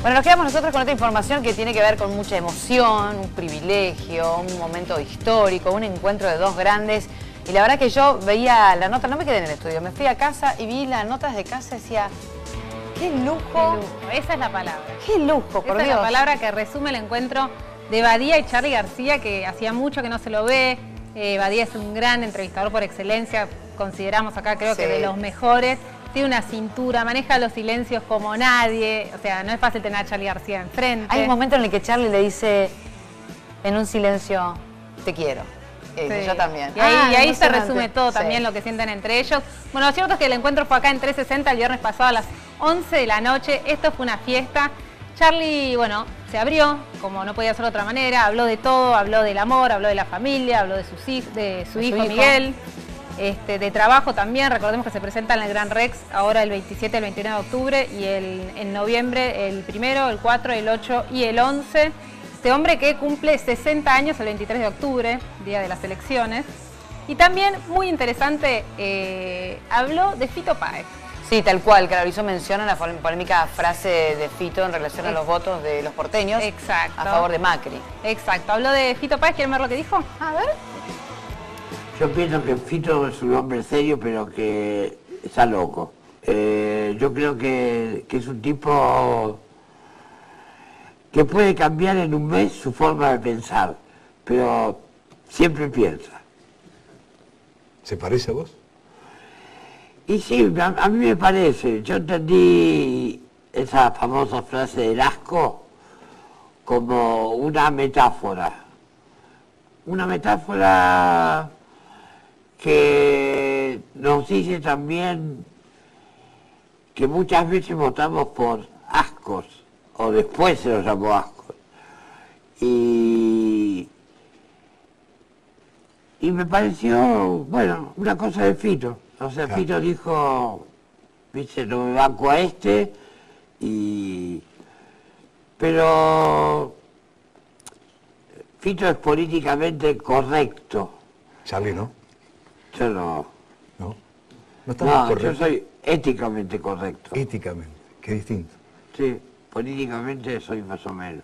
Bueno, nos quedamos nosotros con otra información que tiene que ver con mucha emoción, un privilegio, un momento histórico, un encuentro de dos grandes. Y la verdad que yo veía la nota, no me quedé en el estudio, me fui a casa y vi las notas de casa y decía, ¡qué lujo! ¡Qué lujo! Esa es la palabra. ¡Qué lujo, por Dios! Esa es la palabra que resume el encuentro de Badía y Charly García, que hacía mucho que no se lo ve. Badía es un gran entrevistador por excelencia, consideramos acá creo que de los mejores. Tiene una cintura, maneja los silencios como nadie, o sea, no es fácil tener a Charly García enfrente. Hay un momento en el que Charly le dice en un silencio, te quiero. Sí. Yo también. Y ahí se resume todo también lo que sienten entre ellos. Bueno, lo cierto es que el encuentro fue acá en 360 el viernes pasado a las 11 de la noche. Esto fue una fiesta. Charly, bueno, se abrió, como no podía ser de otra manera, habló de todo, habló del amor, habló de la familia, habló de su hijo Miguel. De trabajo también, recordemos que se presenta en el Gran Rex ahora el 27, el 21 de octubre y en noviembre el 1, el 4, el 8 y el 11. Este hombre que cumple 60 años el 23 de octubre, día de las elecciones. Y también, muy interesante, habló de Fito Páez. Sí, tal cual, que hizo mención a la polémica frase de Fito en relación a los votos de los porteños. Exacto. A favor de Macri. Exacto, habló de Fito Páez, ¿quieren ver lo que dijo? A ver. Yo pienso que Fito es un hombre serio, pero que está loco. Yo creo que es un tipo que puede cambiar en un mes su forma de pensar, pero siempre piensa. ¿Se parece a vos? Y sí, a mí me parece. Yo entendí esa famosa frase del asco como una metáfora. Una metáfora que nos dice también que muchas veces votamos por ascos, o después se los llamó ascos. Y me pareció, bueno, una cosa de Fito. O sea, claro. Fito dijo, viste, no me banco a pero Fito es políticamente correcto. Charly, ¿no? Yo no. ¿No? ¿No estamos correctos? Yo soy éticamente correcto. Éticamente, qué distinto. Sí, políticamente soy más o menos.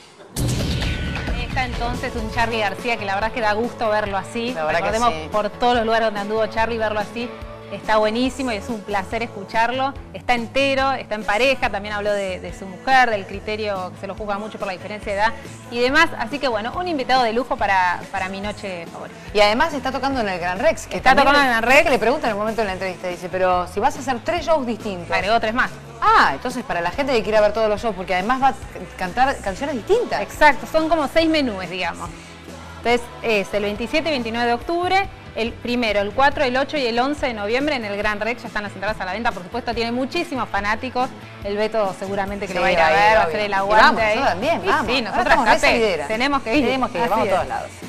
Está entonces un Charly García que la verdad es que da gusto verlo así. Recordemos sí. Por todos los lugares donde anduvo Charly, verlo así está buenísimo y es un placer escucharlo. Está entero, está en pareja, también habló de su mujer, del criterio que se lo juzga mucho por la diferencia de edad y demás. Así que bueno, un invitado de lujo para mi noche favorita. Y además está tocando en el Gran Rex. Que está tocando en el Gran Rex. Que le preguntan en el momento de la entrevista, dice, pero si vas a hacer 3 shows distintos. Agregó 3 más. Ah, entonces para la gente que quiera ver todos los shows, porque además va a cantar canciones distintas. Exacto, son como 6 menúes, digamos. Entonces es el 27 y 29 de octubre, el 1, el 4, el 8 y el 11 de noviembre en el Gran Rex. Ya están las entradas a la venta, por supuesto, tiene muchísimos fanáticos. El Beto seguramente que lo va a ir a ver, va a hacer el aguante ahí. Nosotros también, vamos. Sí, nosotros acá tenemos que ir. Vamos a todos lados.